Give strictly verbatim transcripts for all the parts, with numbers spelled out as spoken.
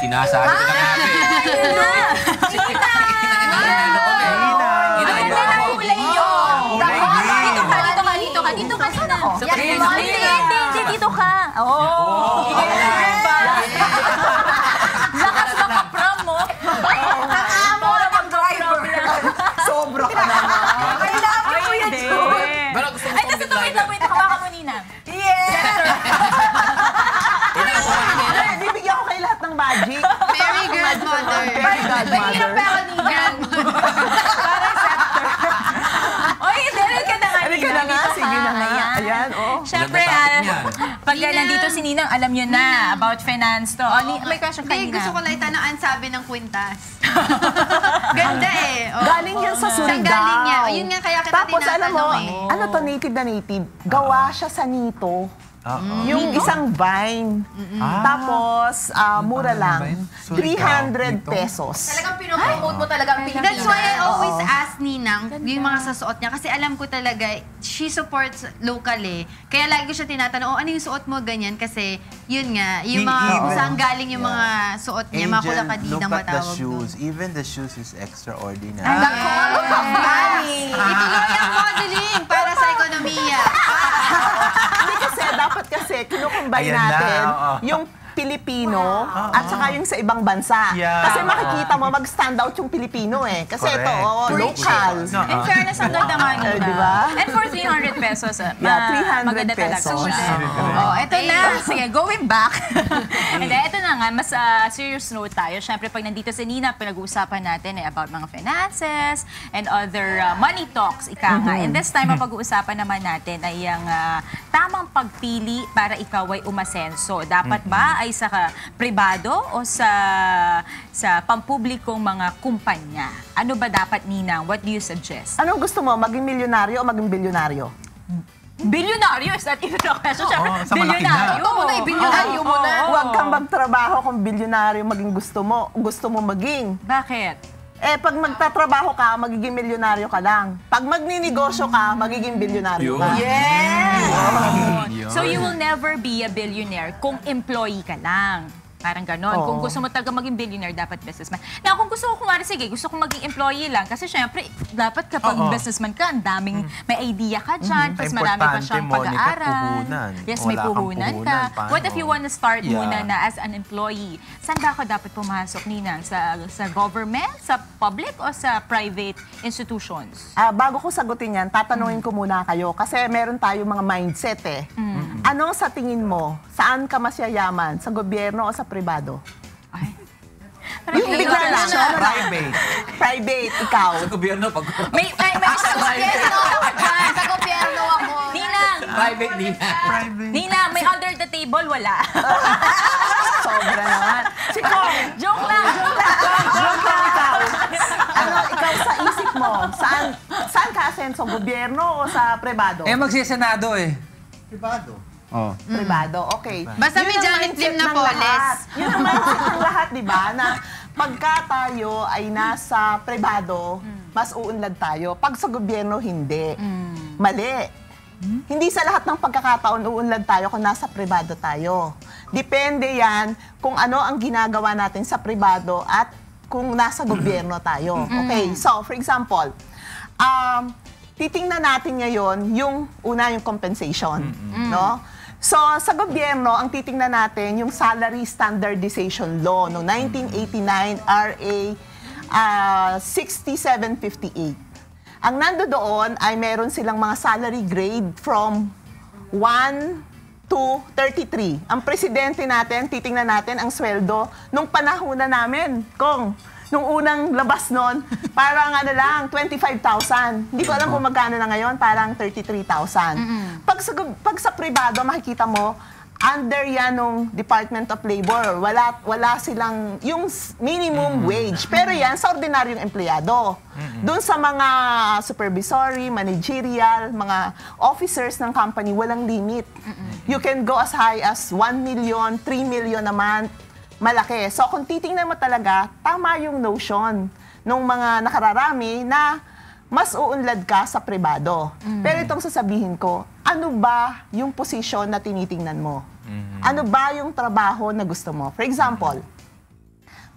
Sinasabi ko na nga eh. Nina! Nina! Kulay yun! Dito ka, dito ka, dito ka, dito ka, Nina. Hindi, dito ka. Oo. Lakas maka-prom mo. Amo na pang driver. Sobra ka naman. Ay, love you, Kuya Jun. Ay, tapos ito, wait lang, wait. Hawakan mo, Nina. Yes! Bibigyan ko kayo lahat ng magic. Very good, mother. Very good, Mahirap mother. pero, Nina. Parang scepter. Oy, meron ka na nga, Ano ka na nga? Sige na nga. Ayan, oh. Siyempre, ah, pag nandito si Ninang, alam nyo na about finance to. Oh, Ni- may question ka, Hindi, Nina. gusto ko lang itanong ang sabi ng kwintas. Ganda eh. Oh. Galing yan sa Surigao. Saan galing niya? O, yun nga kaya kita Tapos alam mo, tinatanong eh. ano to, native na native, gawa siya sa nito. Yung isang vine. Tapos, ah, mura lang. three hundred pesos. Talagang pinopromote mo talaga ang Pilipinas. That's why I always ask Ninang yung mga sasuot niya. Kasi alam ko talaga, she supports local eh. Kaya lagi ko siya tinatanong, oh, ano yung suot mo ganyan? Kasi yun nga, yung mga, kung saan galing yung mga suot niya, mga kulakadidang look at the matawag shoes. doon. Even the shoes is extraordinary. Ah. Money. Ituloy ang modeling para sa ekonomiya. Hindi kasi, dapat kasi, kinukumbay Ayan na, natin oo. yung Pilipino at saka yung sa ibang bansa. Yeah. Kasi makikita mo, mag-stand out yung Pilipino eh. Kasi ito, Correct. oh, local. In fairness, ang ganda nga, Nina. Eh, di ba? And for three hundred pesos, ah, Yeah, ma- three hundred maganda talaga. pesos. Oh, eto na. Sige, going back. And then, eto na nga, mas ah, serious note tayo. Siyempre, pag nandito si Nina, pinag-uusapan natin eh, about mga finances and other ah, money talks, ika nga. And this time, ang pag-uusapan naman natin ay ang ah, tamang pagpili para ikaw ay umasenso. Dapat ba ay sa ka- pribado o sa sa pampublikong mga kumpanya? Ano ba dapat, Ninang? What do you suggest? Anong gusto mo? Maging milyonaryo o maging bilyonaryo? Bilyonaryo? Is that even a question? Siyempre, Oo, sa malaki na. bilyonaryo. Ito mo na, ibilyonaryo mo na. Huwag kang magtrabaho kung bilyonaryo maging gusto mo. Gusto mo maging. Bakit? Eh, pag magtatrabaho ka, magiging milyonaryo ka lang. Pag magninegosyo ka, magiging bilyonaryo ka. Yes! So you will never be a billionaire kung employee ka lang. Parang ganon. Oo. Kung gusto mo talaga maging billionaire, dapat businessman. Now, kung gusto ko, kumari, sige, gusto ko maging employee lang. Kasi syempre, dapat kapag Oo. businessman ka, ang daming, may idea ka dyan, tapos Importante, marami pa siyang Monica, pag-aaral. puhunan. Yes, Wala may kang puhunan ka. puhunan, paano? What if you want to start Yeah. muna na as an employee? Saan ba ako dapat pumasok, Ninang? Sa, sa government, sa public, o sa private institutions? Ah, bago ko sagutin yan, tatanungin ko muna kayo. Kasi meron tayo mga mindset eh. Ano sa tingin mo? Saan ka mas yayaman? Sa gobyerno o sa pribado? Ay. Yung bigla lang. Private. Private, ikaw. Sa gobyerno, pag May, may, may isang Gobyerno ako dyan. Sa gobyerno ako. Ninang! private Nina. Private. Ninang, may under the table, wala. Sobra naman. Si Kong, Joke lang, joke lang. joke lang ikaw. Ano, ikaw sa isip mo, saan, saan ka asenso? Gobyerno o sa pribado? Eh, magsisenado eh. Privado. Oh. Pribado, okay. Basta may Yun ang Janet mindset Lim na ng polis. lahat. Yun ang mindset ng lahat, di ba? Na pagka tayo ay nasa pribado, mas uunlad tayo. Pag sa gobyerno, hindi. Mali. Hindi sa lahat ng pagkakataon uunlad tayo kung nasa pribado tayo. Depende yan kung ano ang ginagawa natin sa pribado at kung nasa gobyerno tayo. Okay, so for example, um, titingnan natin ngayon yung una yung compensation, no? So sa gobyerno, ang titingnan natin yung Salary Standardization Law no nineteen eighty-nine R A uh, sixty-seven fifty-eight. Ang nando doon ay meron silang mga salary grade from one to thirty-three. Ang presidente natin, titingnan natin ang sweldo nung panahon na namin, Kong. Nung unang labas nun, parang ano lang, twenty-five thousand. Hindi ko alam kung magkano na ngayon, parang thirty-three thousand. Pag sa, pag sa pribado, makikita mo, under yan ng Department of Labor. Wala, wala silang yung minimum wage. Pero yan sa ordinaryong empleyado. Doon sa mga supervisory, managerial, mga officers ng company, walang limit. You can go as high as one million, three million naman. Malaki. So kung titingnan mo talaga, tama yung notion ng mga nakararami na mas uunlad ka sa pribado. Mm. Pero itong sasabihin ko, ano ba yung posisyon na tinitingnan mo? Mm-hmm. Ano ba yung trabaho na gusto mo? For example,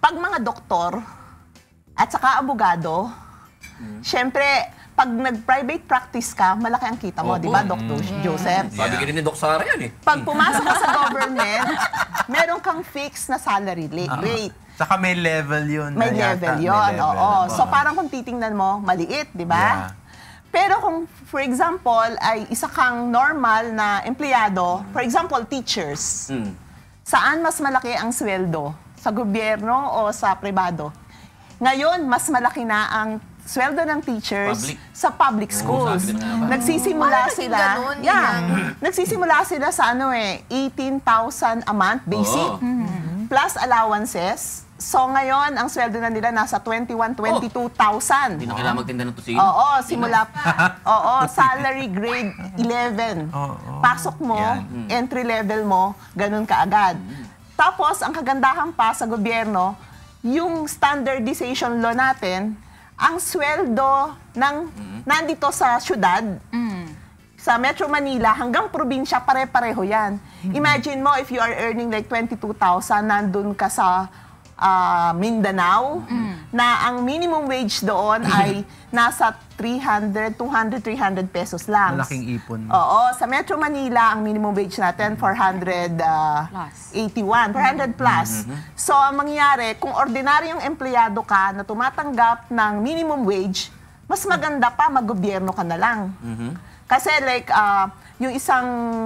pag mga doktor at saka abogado, syempre, pag nag-private practice ka, malaki ang kita mo, Opo. di ba, Doctor Joseph? Sabi ka rin ni Doc Sara yan eh. Pag pumasok ka sa government, meron kang fixed na salary la- rate. Saka may level yun. May na level yata, may yon, level. oo. So Oo. parang kung titingnan mo, maliit, di ba? Yeah. Pero kung, for example, ay isa kang normal na empleyado, for example, teachers, Mm. saan mas malaki ang sweldo? Sa gobyerno o sa pribado? Ngayon, mas malaki na ang sweldo ng teachers Public. sa public Oo, schools. sabi ko na nga ba. Nagsisimula Bakit naging sila, ganun, yeah, Ninang? nagsisimula sila sa ano eh, eighteen thousand a month basic Oo. plus allowances. So ngayon, ang sweldo na nila nasa twenty-one, twenty-two thousand. Hindi na kailangan magtinda ng tusino. Oo, simula, oo, salary grade eleven. Oo. Pasok mo, Yan. entry level mo, ganun kaagad. Tapos, ang kagandahan pa sa gobyerno, yung standardization law natin, ang sweldo ng nandito sa syudad, sa Metro Manila, hanggang probinsya, pare-pareho yan. Imagine mo, if you are earning like twenty-two thousand, nandun ka sa ah, Mindanao, na ang minimum wage doon ay nasa three hundred, two hundred, three hundred pesos lang. Malaking ipon. Oo, sa Metro Manila, ang minimum wage natin, four hundred eighty-one, four hundred plus. So, ang mangyayari, kung ordinaryong empleyado ka na tumatanggap ng minimum wage, mas maganda pa, maggobyerno ka na lang. Kasi like, ah, yung isang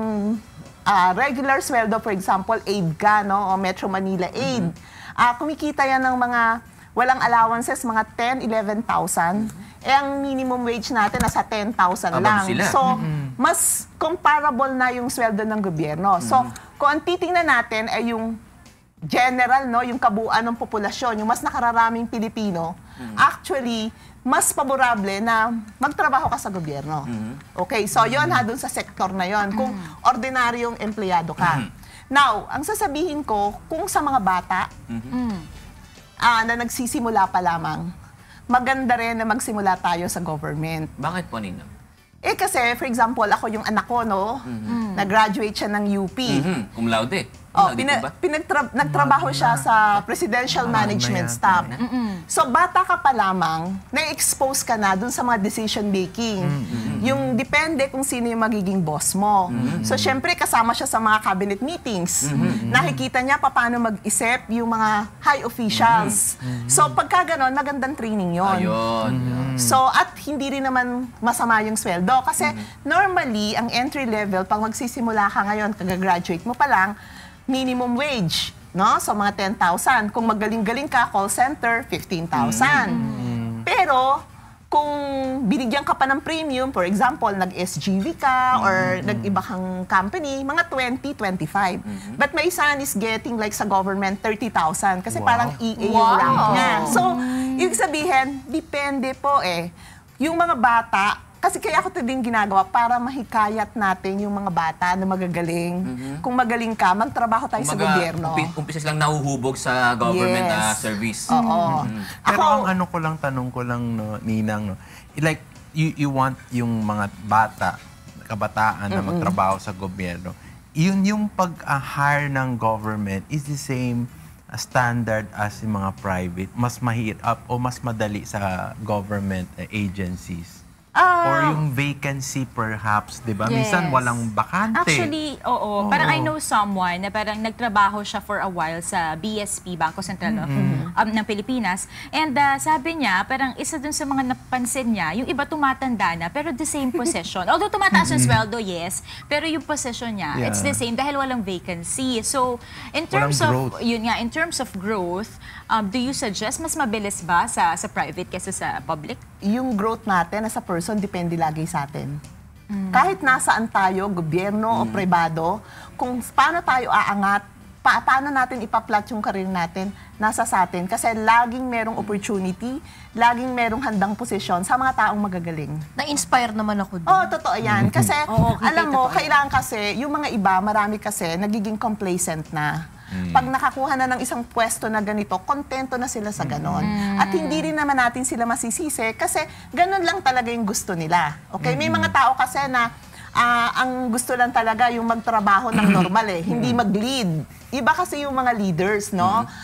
ah, regular sweldo, for example, aid ka, no? O Metro Manila aid. Ah, kumikita yan ng mga walang allowances, mga ten, eleven thousand. Eh, ang minimum wage natin nasa ten thousand Above lang. sila. So, mas comparable na yung sweldo ng gobyerno. So, kung ang titingnan natin ay yung general, no, yung kabuuan ng populasyon, yung mas nakararaming Pilipino, actually, mas paborable na magtrabaho ka sa gobyerno. Okay, so yon ha, dun sa sektor na yon, kung ordinaryong empleyado ka. Now, ang sasabihin ko, kung sa mga bata, ah, na nagsisimula pa lamang, maganda rin na magsimula tayo sa government. Bakit po, Ninang? Eh kasi, for example, ako yung anak ko, no, nag-graduate siya ng U P. Mhm. Cum laude. Oh, Cum laude pina- po ba? pinagtra- nagtrabaho siya sa presidential management yata. staff. So, bata ka pa lamang, na-expose ka na dun sa mga decision making. Yung depende kung sino yung magiging boss mo. So, syempre, kasama siya sa mga cabinet meetings. Nakikita niya pa paano mag-isip yung mga high officials. So, pagka ganon, magandang training yon. Ayun. So, at hindi rin naman masama yung sweldo. Kasi normally, ang entry level, pag magsisimula ka ngayon, kag-graduate mo pa lang, minimum wage, no? So, mga ten thousand. Kung magaling-galing ka, call center, fifteen thousand. Pero, kung binigyan ka pa ng premium, for example, nag-S G V ka or nag-iba kang company, mga twenty, twenty-five. But my son is getting like sa government, thirty thousand. Kasi Wow. parang E A yung rank niya. So, ibig sabihin, depende po eh. Yung mga bata, kasi kaya ako ito din ginagawa para mahikayat natin yung mga bata na magagaling. Kung magaling ka, magtrabaho tayo sa Kumbaga, gobyerno. umpi- umpisa silang nahuhubog sa government Yes. na service. Oo. Pero Ako- ang ano ko lang, tanong ko lang, no, Ninang, no, like, you, you want yung mga bata, kabataan na magtrabaho sa gobyerno, yun yung pag-hire ng government is the same uh, standard as yung mga private, mas mahirap o mas madali sa government uh, agencies? Ah, Or yung vacancy perhaps, di ba? Minsan Yes. walang bakante. Actually, oo. Oo. Parang I know someone na parang nagtrabaho siya for a while sa B S P, Bangko Sentral of, um, ng Pilipinas. And uh, sabi niya, parang isa dun sa mga napansin niya, yung iba tumatanda na, pero the same position. Although tumataas yung sweldo, yes, pero yung position niya, Yeah. it's the same dahil walang vacancy. So, in terms Walang of, growth. yun nga, in terms of growth, um, do you suggest mas mabilis ba sa sa private kaysa sa public? yung growth natin as a person, depende lagi sa atin. Kahit nasaan tayo, gobyerno o pribado, kung paano tayo aangat, pa paano natin ipa-plot yung career natin, nasa sa atin. Kasi laging merong opportunity, laging merong handang posisyon sa mga taong magagaling. Na-inspire naman ako doon. Oo, totoo yan. Kasi, Oo, okay, alam mo, totoo yan. kailangan kasi, yung mga iba, marami kasi, nagiging complacent na. Pag nakakuha na ng isang pwesto na ganito, kontento na sila sa ganon. At hindi rin naman natin sila masisisi kasi ganon lang talaga yung gusto nila. Okay? May mga tao kasi na ah, ang gusto lang talaga yung magtrabaho ng normal eh, hindi mag-lead. Iba kasi yung mga leaders, no?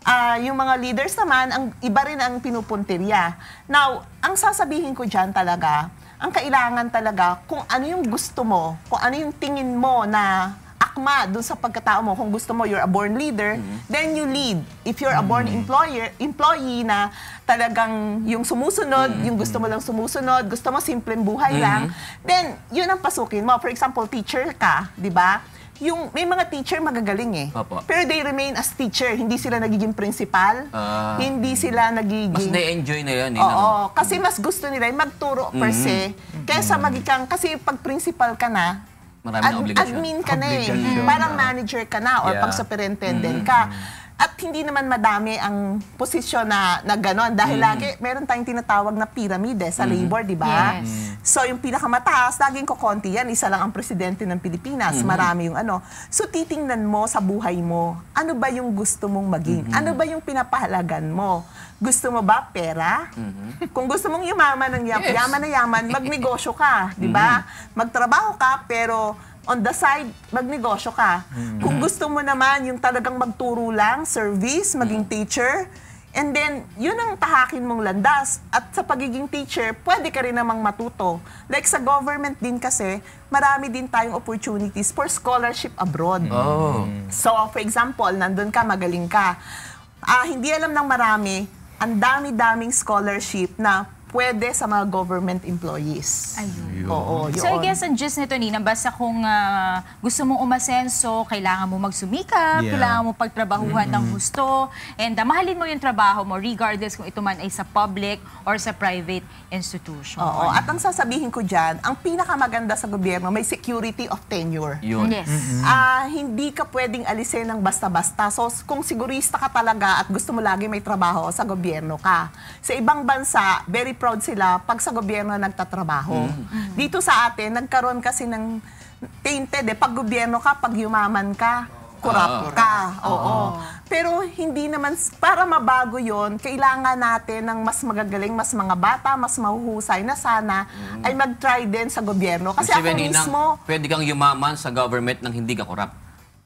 Ah, yung mga leaders naman, ang iba rin ang pinupuntirya. Now, ang sasabihin ko dyan talaga, ang kailangan talaga kung ano yung gusto mo, kung ano yung tingin mo na akma dun sa pagkatao mo. Kung gusto mo, you're a born leader, then you lead. If you're a born employer, employee na talagang yung sumusunod, yung gusto mo lang sumusunod, gusto mo simpleng buhay lang, then yun ang pasukin mo. For example, teacher ka, di ba? Yung may mga teacher magagaling eh. Opo. Pero they remain as teacher. Hindi sila nagiging principal. Ah. Hindi sila nagiging... Mas na-enjoy na yan. eh, Oo. no? Kasi mas gusto nila yung magturo per se. Kaysa magikang... Kasi pag principal ka na, Marami na obligasyon. admin ka na eh. Obligasyon. Parang manager ka na or Yeah. pag superintendent ka. At hindi naman madami ang posisyon na, na gano'n. Dahil lagi, meron tayong tinatawag na pyramid eh, sa labor, di ba? Yes. So, yung pinakamataas, laging kukonti yan. Isa lang ang presidente ng Pilipinas. Marami yung ano. So, titingnan mo sa buhay mo, ano ba yung gusto mong maging? Ano ba yung pinapahalagan mo? Gusto mo ba pera? Kung gusto mong yumaman ng yam- Yes. yaman na yaman, magnegosyo ka, di ba? Magtrabaho ka, pero on the side, magnegosyo ka. Kung gusto mo naman yung talagang magturo lang, service, maging teacher, and then, yun ang tahakin mong landas. At sa pagiging teacher, pwede ka rin namang matuto. Like sa government din kasi, marami din tayong opportunities for scholarship abroad. Oh. So, for example, nandun ka, magaling ka. Ah, hindi alam ng marami, ang dami-daming scholarship na pwede sa mga government employees. Ayun. Oo, yun. So I guess ang gist nito, Nina, basta kung ah, gusto mong umasenso, kailangan mo magsumikap, Yeah. kailangan mo pagtrabahuhan ng gusto, and ah, mahalin mo yung trabaho mo regardless kung ito man ay sa public or sa private institution. Oo, at ang sasabihin ko dyan, ang pinakamaganda sa gobyerno, may security of tenure. Yun. Yes. Ah, hindi ka pwedeng alisin ng basta-basta. So, kung sigurista ka talaga at gusto mo lagi may trabaho, sa gobyerno ka. Sa ibang bansa, very proud sila pag sa gobyerno nagtatrabaho. Dito sa atin, nagkaroon kasi ng tainted eh. Pag gobyerno ka, pag yumaman ka, corrupt ka. Oo. Pero hindi naman, para mabago yon, kailangan natin ng mas magagaling, mas mga bata, mas mahuhusay na sana ay mag-try din sa gobyerno. Kasi ako Ninang, mismo, pwede kang yumaman sa government nang hindi ka korap.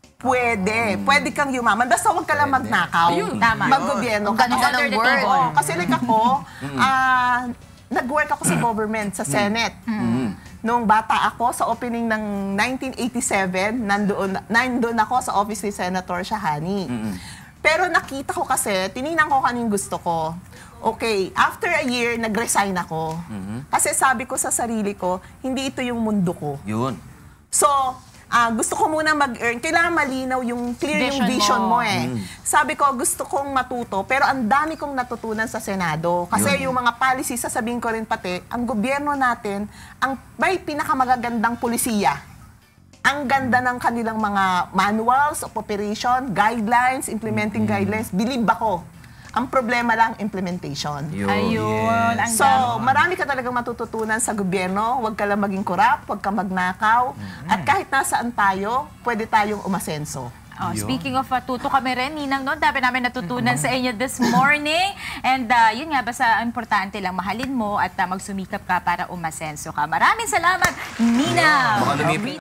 pwede. Pwede kang yumaman. Basta huwag ka lang magnakaw. Ayun. Tama. Mag-gobyerno ka. Ganun ka Under ng the word. table. Oo, kasi like ako, ah, nag-work ako sa government, sa Senate. Noong bata ako, sa opening ng nineteen eighty-seven, nandoon, nandoon ako sa office ni Senator Shahani. Pero nakita ko kasi, tinignan ko kanino gusto ko. Okay, after a year, nag-resign ako. Kasi sabi ko sa sarili ko, hindi ito yung mundo ko. Yun. So, ah, gusto ko muna mag-earn. Kailangan malinaw yung clear yung Vision vision mo. mo, eh. Sabi ko, gusto kong matuto, pero ang dami kong natutunan sa Senado. Kasi yung mga policy, sasabihin ko rin pati, ang gobyerno natin, ang may pinakamagagandang polisiya. Ang ganda ng kanilang mga manuals of operation, guidelines, implementing guidelines. Believe ako. Ang problema lang, implementation. Yun. Ayun. Ang So, marami ka talagang matututunan sa gobyerno. Huwag ka lang maging korap, huwag ka magnakaw. At kahit nasaan tayo, pwede tayong umasenso. Oh, speaking of uh, tuto kami rin, Ninang, no? Dami namin natutunan sa inyo this morning. And uh, yun nga, basta importante lang, mahalin mo at uh, magsumikap ka para umasenso ka. Maraming salamat, Ninang! Baka lumipit.